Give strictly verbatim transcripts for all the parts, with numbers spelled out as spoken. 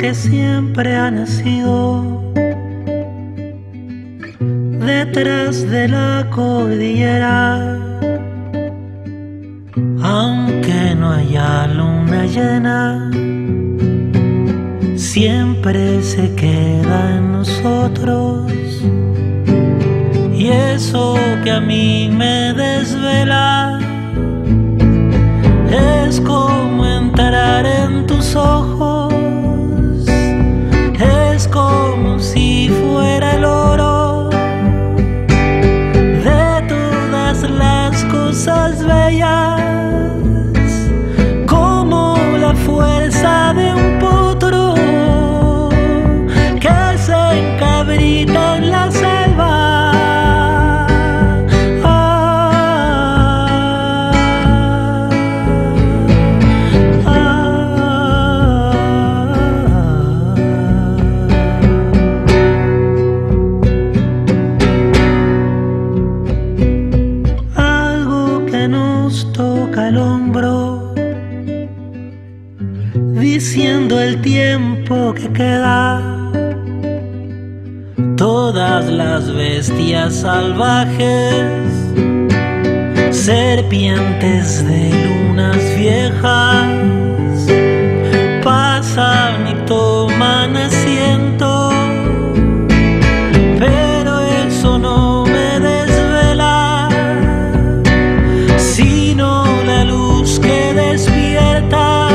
que siempre ha nacido detrás de la cordillera, aunque no haya luna llena, siempre se queda en nosotros. Y eso que a mí me desvela es como entrar en tus ojos, es como si fuera el oro de todas las cosas bellas, como la fuerza de un potro que se encabrita en la selva. Toca el hombro, diciendo el tiempo que queda. Todas las bestias salvajes, serpientes de lunas viejas, pasan y toman asiento, pero eso no me desvela, sino la luz que despierta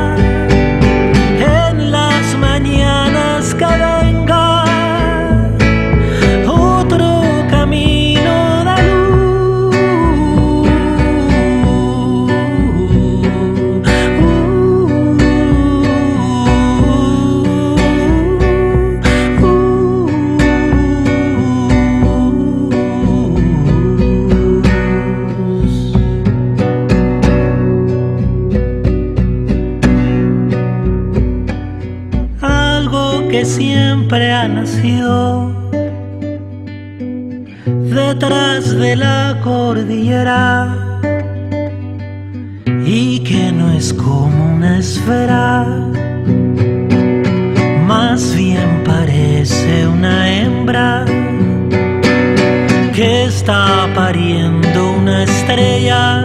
en las mañanas que venga otro camino de luz. Algo que siempre ha nacido detrás de la cordillera y que no es como una esfera, más bien parece una hembra que está pariendo una estrella